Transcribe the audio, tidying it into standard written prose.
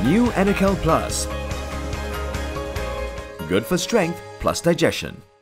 New ENERCAL Plus. Good for strength plus digestion.